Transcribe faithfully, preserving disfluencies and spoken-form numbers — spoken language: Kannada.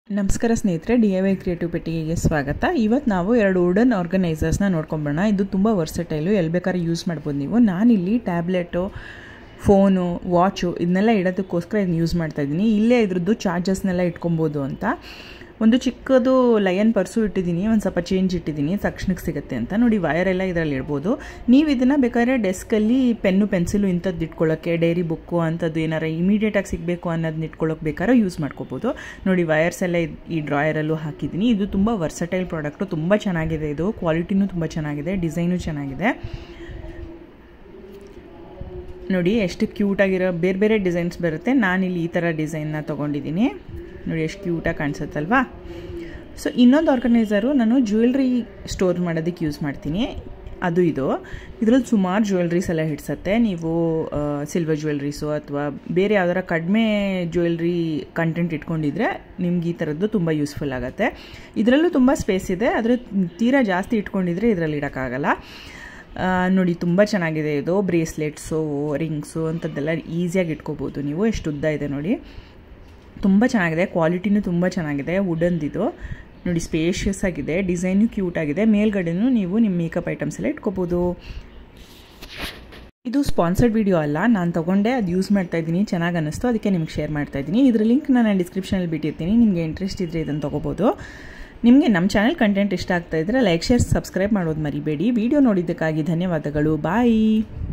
ನಮಸ್ಕಾರ ಸ್ನೇಹಿತರೆ, ಡಿ ಐ ವೈ ಕ್ರಿಯೇಟಿವ್ ಪೆಟ್ಟಿಗೆಗೆ ಸ್ವಾಗತ. ಇವತ್ತು ನಾವು ಎರಡು ವುಡನ್ ಆರ್ಗನೈಸರ್ಸ್ನ ನೋಡ್ಕೊಂಬೋಣ. ಇದು ತುಂಬ ವರ್ಸಟೈಲು, ಎಲ್ಲಿ ಬೇಕಾದ್ರೂ ಯೂಸ್ ಮಾಡ್ಬೋದು ನೀವು. ನಾನಿಲ್ಲಿ ಟ್ಯಾಬ್ಲೆಟು, ಫೋನು, ವಾಚು ಇದನ್ನೆಲ್ಲ ಇಡೋದಕ್ಕೋಸ್ಕರ ಇದನ್ನ ಯೂಸ್ ಮಾಡ್ತಾಯಿದ್ದೀನಿ. ಇಲ್ಲೇ ಇದ್ರದ್ದು ಚಾರ್ಜಸ್ನೆಲ್ಲ ಇಟ್ಕೊಬೋದು ಅಂತ. ಒಂದು ಚಿಕ್ಕದು ಲಯನ್ ಪರ್ಸು ಇಟ್ಟಿದ್ದೀನಿ, ಒಂದು ಸ್ವಲ್ಪ ಚೇಂಜ್ ಇಟ್ಟಿದ್ದೀನಿ, ತಕ್ಷಣಕ್ಕೆ ಸಿಗುತ್ತೆ ಅಂತ. ನೋಡಿ, ವಯರೆಲ್ಲ ಇದರಲ್ಲಿ ಇಡ್ಬೋದು. ನೀವು ಇದನ್ನು ಬೇಕಾದ್ರೆ ಡೆಸ್ಕಲ್ಲಿ ಪೆನ್ನು ಪೆನ್ಸಿಲು ಇಂಥದ್ದು ಇಟ್ಕೊಳ್ಳೋಕ್ಕೆ, ಡೈರಿ ಬುಕ್ಕು ಅಂಥದ್ದು ಏನಾರು ಇಮಿಡಿಯೇಟಾಗಿ ಸಿಗಬೇಕು ಅನ್ನೋದನ್ನ ಇಟ್ಕೊಳ್ಳೋಕೆ ಬೇಕಾದ್ರೆ ಯೂಸ್ ಮಾಡ್ಕೋಬೋದು. ನೋಡಿ, ವಯರ್ಸ್ ಎಲ್ಲ ಈ ಡ್ರಾಯರಲ್ಲೂ ಹಾಕಿದ್ದೀನಿ. ಇದು ತುಂಬ ವರ್ಸಟೈಲ್ ಪ್ರಾಡಕ್ಟು, ತುಂಬ ಚೆನ್ನಾಗಿದೆ. ಇದು ಕ್ವಾಲಿಟಿನೂ ತುಂಬ ಚೆನ್ನಾಗಿದೆ, ಡಿಸೈನು ಚೆನ್ನಾಗಿದೆ. ನೋಡಿ ಎಷ್ಟು ಕ್ಯೂಟಾಗಿರೋ ಬೇರೆ ಬೇರೆ ಡಿಸೈನ್ಸ್ ಬರುತ್ತೆ. ನಾನಿಲ್ಲಿ ಈ ಥರ ಡಿಸೈನ್ನ ತೊಗೊಂಡಿದ್ದೀನಿ. ನೋಡಿ ಎಷ್ಟು ಕ್ಯೂಟಾಗಿ ಕಾಣಿಸುತ್ತಲ್ವಾ. ಸೊ ಇನ್ನೊಂದು ಆರ್ಗನೈಸರು ನಾನು ಜ್ಯುವೆಲ್ರಿ ಸ್ಟೋರ್ ಮಾಡೋದಕ್ಕೆ ಯೂಸ್ ಮಾಡ್ತೀನಿ. ಅದು ಇದು ಇದರಲ್ಲಿ ಸುಮಾರು ಜ್ಯುವೆಲ್ರೀಸ್ ಎಲ್ಲ ಹಿಡ್ಸತ್ತೆ. ನೀವು ಸಿಲ್ವರ್ ಜ್ಯುವೆಲ್ರೀಸು ಅಥವಾ ಬೇರೆ ಯಾವ್ದಾರ ಕಡಿಮೆ ಜ್ಯುವೆಲ್ರಿ ಕಂಟೆಂಟ್ ಇಟ್ಕೊಂಡಿದ್ರೆ ನಿಮ್ಗೆ ಈ ಥರದ್ದು ತುಂಬ ಯೂಸ್ಫುಲ್ ಆಗುತ್ತೆ. ಇದರಲ್ಲೂ ತುಂಬ ಸ್ಪೇಸ್ ಇದೆ, ಆದರೆ ತೀರಾ ಜಾಸ್ತಿ ಇಟ್ಕೊಂಡಿದ್ರೆ ಇದರಲ್ಲಿ ಇಡೋಕ್ಕಾಗಲ್ಲ. ನೋಡಿ, ತುಂಬ ಚೆನ್ನಾಗಿದೆ ಇದು. ಬ್ರೇಸ್ಲೆಟ್ಸು, ರಿಂಗ್ಸು ಅಂಥದ್ದೆಲ್ಲ ಈಸಿಯಾಗಿ ಇಟ್ಕೋಬೋದು ನೀವು. ಎಷ್ಟು ಉದ್ದ ಇದೆ ನೋಡಿ, ತುಂಬ ಚೆನ್ನಾಗಿದೆ. ಕ್ವಾಲಿಟಿನೂ ತುಂಬ ಚೆನ್ನಾಗಿದೆ. ವುಡನ್ದಿದು ನೋಡಿ, ಸ್ಪೇಷಿಯಸ್ ಆಗಿದೆ, ಡಿಸೈನು ಕ್ಯೂಟ್ ಆಗಿದೆ. ಮೇಲ್ಗಡೆನೂ ನೀವು ನಿಮ್ಮ ಮೇಕಪ್ ಐಟಮ್ಸ್ ಎಲ್ಲ ಇಟ್ಕೋಬೋದು. ಇದು ಸ್ಪಾನ್ಸರ್ಡ್ ವಿಡಿಯೋ ಅಲ್ಲ, ನಾನು ತೊಗೊಂಡೆ, ಅದು ಯೂಸ್ ಮಾಡ್ತಾ ಇದ್ದೀನಿ, ಚೆನ್ನಾಗಿ ಅನ್ನಿಸ್ತು, ಅದಕ್ಕೆ ನಿಮ್ಗೆ ಶೇರ್ ಮಾಡ್ತಾ ಇದ್ದೀನಿ. ಇದ್ರ ಲಿಂಕ್ ನಾನು ಡಿಸ್ಕ್ರಿಪ್ಷನಲ್ಲಿ ಬಿಟ್ಟಿರ್ತೀನಿ. ನಿಮಗೆ ಇಂಟ್ರೆಸ್ಟ್ ಇದ್ದರೆ ಇದನ್ನು ತೊಗೋಬೋದು. ನಿಮಗೆ ನಮ್ಮ ಚಾನಲ್ ಕಂಟೆಂಟ್ ಇಷ್ಟ ಆಗ್ತಾ ಇದ್ದರೆ ಲೈಕ್, ಶೇರ್, ಸಬ್ಸ್ಕ್ರೈಬ್ ಮಾಡೋದು ಮರಿಬೇಡಿ. ವಿಡಿಯೋ ನೋಡಿದ್ದಕ್ಕಾಗಿ ಧನ್ಯವಾದಗಳು. ಬಾಯ್.